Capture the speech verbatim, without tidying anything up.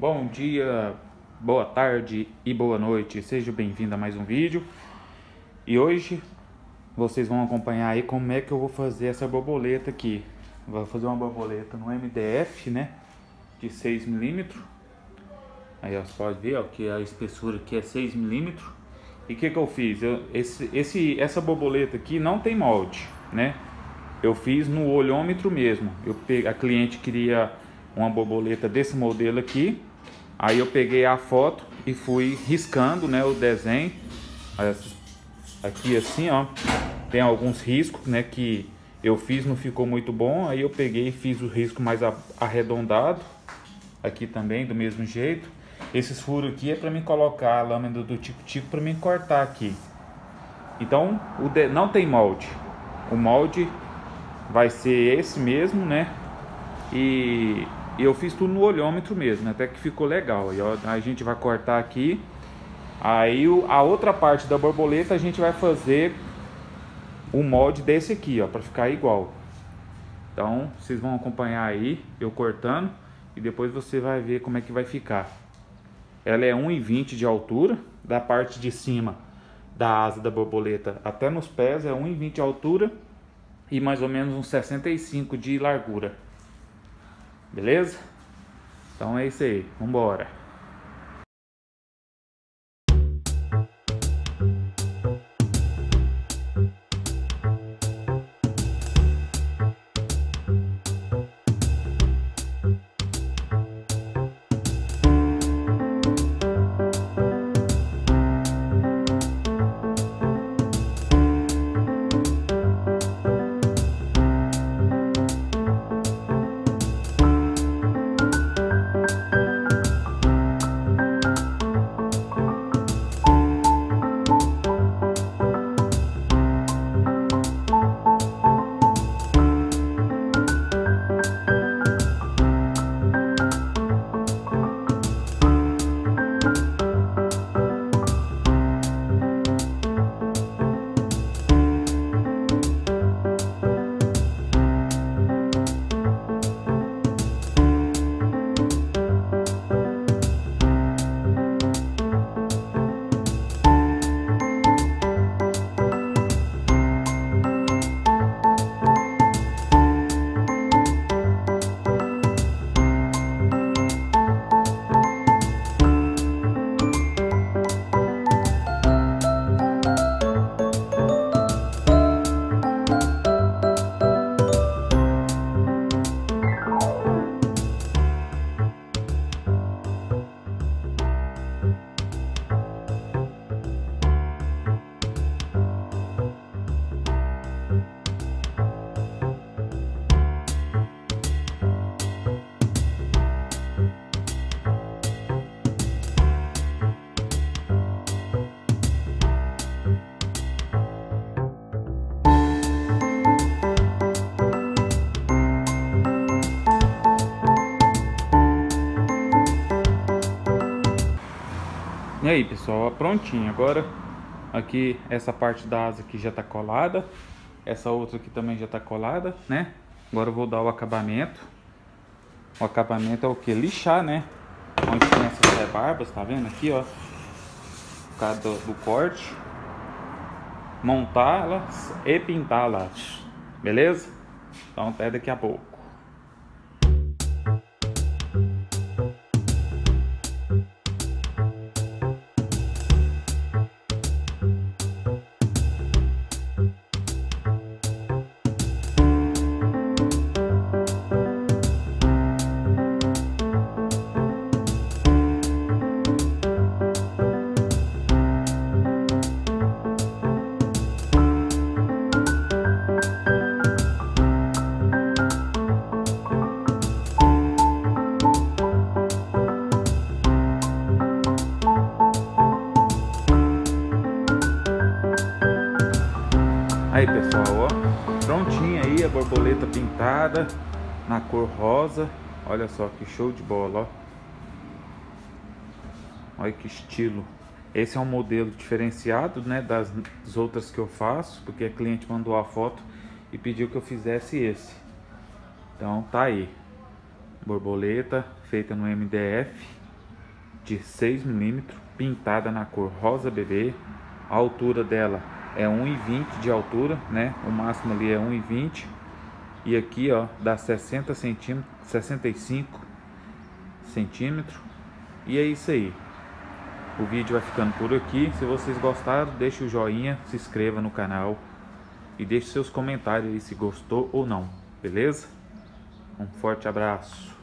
Bom dia, boa tarde e boa noite, seja bem-vindo a mais um vídeo. E hoje vocês vão acompanhar aí como é que eu vou fazer essa borboleta aqui. Vou fazer uma borboleta no M D F, né, de seis milímetros. Aí ó, você pode ver ó, que a espessura aqui é seis milímetros. E o que que eu fiz? Eu, esse, esse, essa borboleta aqui não tem molde, né? Eu fiz no olhômetro mesmo. Eu peguei, a cliente queria uma borboleta desse modelo aqui. Aí eu peguei a foto e fui riscando, né, o desenho. Aqui assim, ó, tem alguns riscos, né, que eu fiz, não ficou muito bom. Aí eu peguei e fiz o risco mais arredondado. Aqui também, do mesmo jeito. Esses furos aqui é para mim colocar a lâmina do tico-tico para mim cortar aqui. Então, o de... não tem molde. O molde vai ser esse mesmo, né? E eu fiz tudo no olhômetro mesmo, até que ficou legal. E ó, a gente vai cortar aqui. Aí a outra parte da borboleta a gente vai fazer o molde desse aqui, ó, para ficar igual. Então, vocês vão acompanhar aí eu cortando e depois você vai ver como é que vai ficar. Ela é um e vinte de altura, da parte de cima da asa da borboleta até nos pés é um e vinte de altura e mais ou menos uns sessenta e cinco de largura. Beleza? Então é isso aí, vamos embora. E aí pessoal, prontinho. Agora aqui essa parte da asa aqui já tá colada, essa outra aqui também já tá colada, né? Agora eu vou dar o acabamento. O acabamento é o que? Lixar, né? Onde tem essas rebarbas, tá vendo aqui, ó, por causa do, do corte, montá-las e pintá-las, beleza? Então até daqui a pouco. Aí pessoal, ó, prontinha aí a borboleta pintada na cor rosa. Olha só que show de bola, ó. Olha que estilo. Esse é um modelo diferenciado, né, das, das outras que eu faço, porque a cliente mandou a foto e pediu que eu fizesse esse. Então tá aí, borboleta feita no M D F, de seis milímetros, pintada na cor rosa bebê. A altura dela é um e vinte de altura, né? O máximo ali é um e vinte. E aqui, ó, dá sessenta centímetros, sessenta e cinco centímetros. E é isso aí. O vídeo vai ficando por aqui. Se vocês gostaram, deixe o joinha, se inscreva no canal e deixe seus comentários aí se gostou ou não, beleza? Um forte abraço.